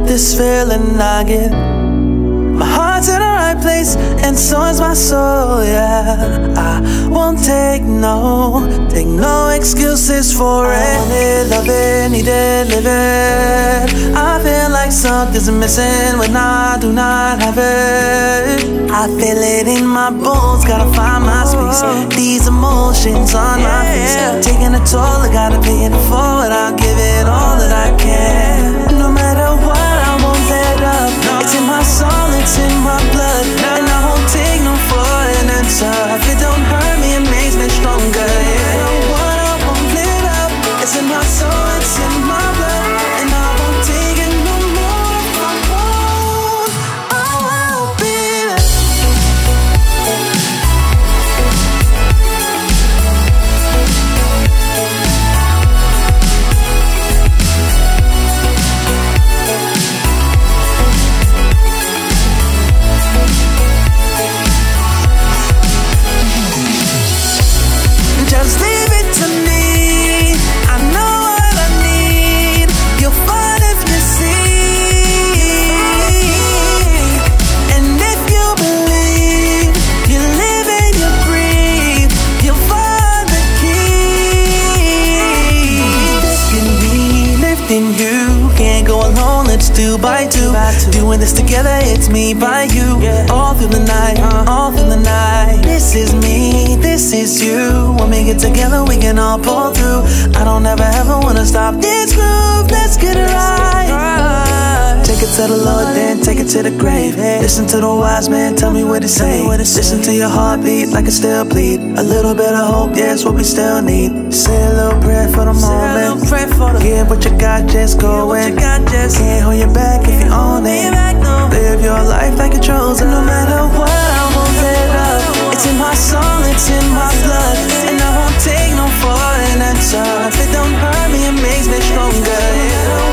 this feeling I get. My heart's in the right place, and so is my soul, yeah. I won't take no excuses for it. I want it, love it, need it, live it. I feel like something's missing when I do not have it. I feel it in my bones, gotta find my space. These emotions on my face, taking a toll, I gotta pay it forward. I'll give it all that I can. No matter what, I won't let up. It's in my soul, it's in my blood, and I won't take no for an answer. If it don't hurt me, it makes me stronger. Yeah, what I won't let up. It's in my soul, it's in my blood, and I won't take it no more. I won't, I won't be there. Just leave it to me. I know what I need. You'll find if you see. And if you believe, you live and you breathe, you'll find the key. Lifting me, lifting you. Can't go alone, let's do by two. Doing this together, it's me by you. All through the night, all through the night. This is me, this is you. When we get together, we can all pull through. I don't ever wanna stop this groove. Let's get it right. Take it to the Lord, then take it to the grave. Listen to the wise man, tell me what to say. Listen to your heartbeat like it still bleed. A little bit of hope, yeah, it's what we still need. Say a little prayer for the moment. Give what you got, just go in. Can't hold you back if you own it. Live your life like you're chosen. No matter what, I won't let up. It's in my soul, it's in my blood, and I won't take no for an answer. If it don't hurt me, it makes me stronger.